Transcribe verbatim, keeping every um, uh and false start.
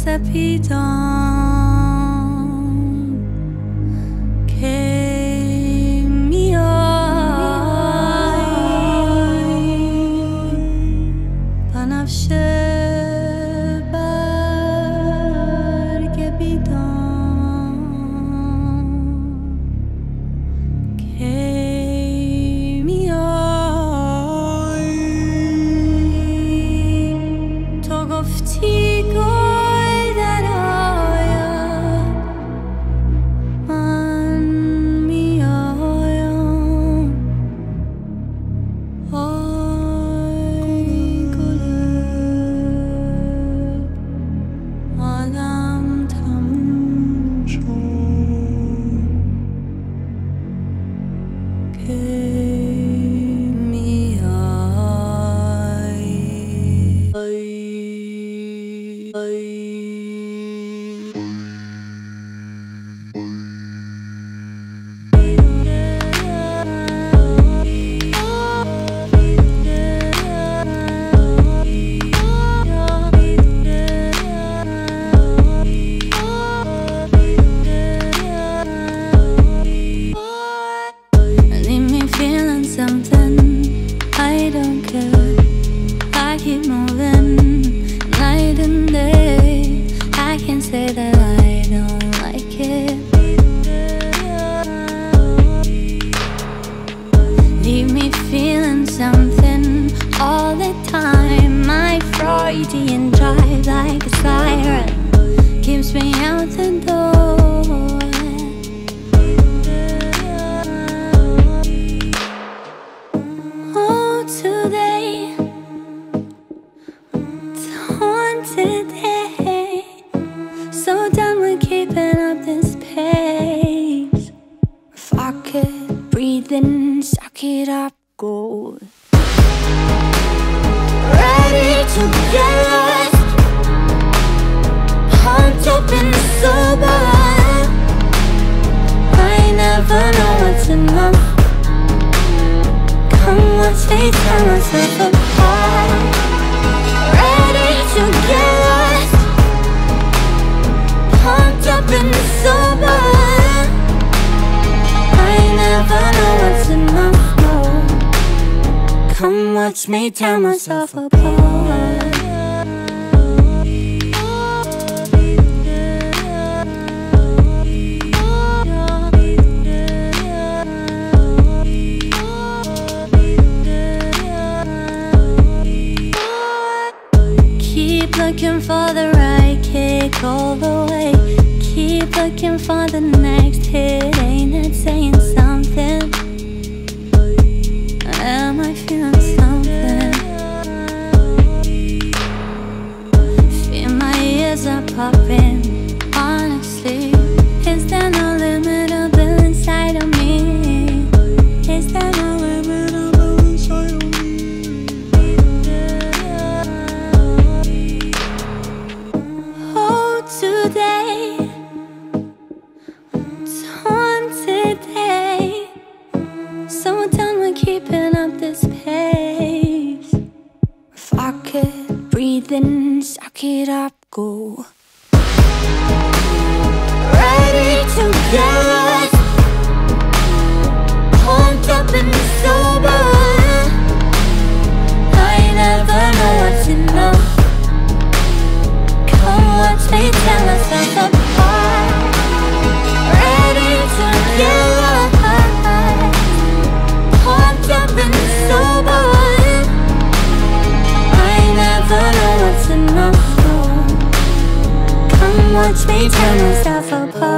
Freudian drive like a siren keeps me out the door. Oh, today, torn today, so done with keeping up this pace. If I could breathe in, suck it up, go. Ready to get lost, pumped up and sober. I never know what's enough. Come watch me tear myself apart. Ready to get lost, pumped up and sober. I never know what's enough. Come watch me tear myself apart. Keep looking for the right kick all the way. Keep looking for the next hit. Ain't it saying something? Am I feeling something? Feel my ears are popping. Honestly, is there no limitable inside of me? Is there no limitable inside of me? Oh, today, torn today, so done with keeping up this pace. If I could breathe in, suck it up, go. Ready to get lost, pumped up and sober. I never know what's enough. Come watch me tear myself apart. Ready to get lost, pumped up and sober. I never know what's enough. Come watch me tear myself apart.